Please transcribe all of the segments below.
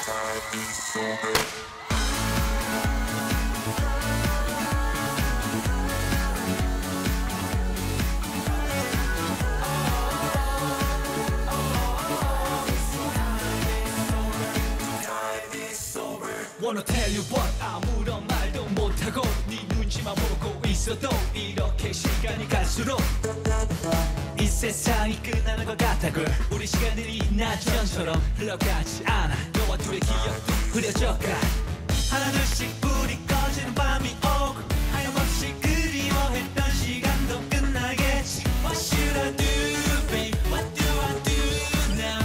Wanna tell you what 아무런 말도 못하고 네 눈치만 보고 있어도 이렇게 시간이 갈수록 이 세상이 끝나는 것 같아 girl. 우리 시간들이 나전처럼 흘러가지 않아. 너와 둘의 기억도 흐려져가. 하나둘씩 불이 꺼지는 밤이 오고 하염없이 그리워했던 시간도 끝나겠지. What should I do babe? What do I do now?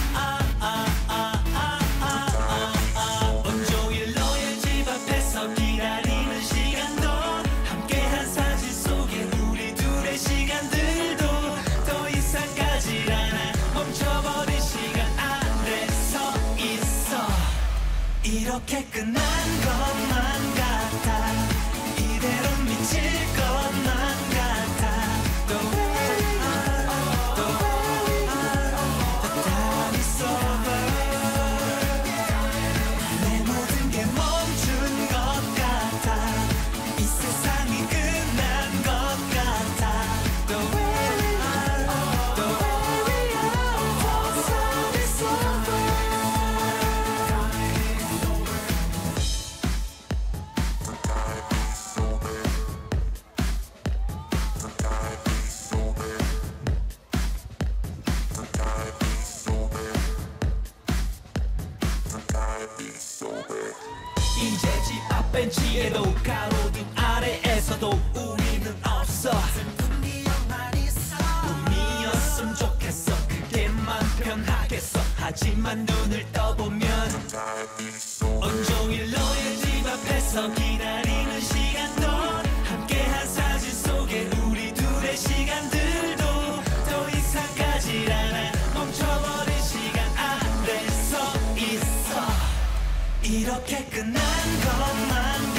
온종일 너의 집 앞에서 기다리는 시간도 함께한 사진 속에 우리 둘의 시간들도 더 이상 가질 않아. 멈춰버린 시간 아래 서 있어. 이렇게 끝난 것만 같아. 이대로 미칠 것만 같아. 또 time is over. 내 모든 게 멈춘 것 같아. 이 세상이 끝난 것 같아. 또 time is over. 이제 집 앞 벤치에도 가로등 아래에서도 우리는 없어. 꿈이었으면 좋겠어. 그게만 편하겠어. 하지만 눈을 떠보면 온종일 너의 집 앞에서 기다리는 시간도 함께한 사진 속에 우리 둘의 시간들도 더 이상 가질 않아. 멈춰버린 시간 아래 서 있어. 이렇게 끝난 것만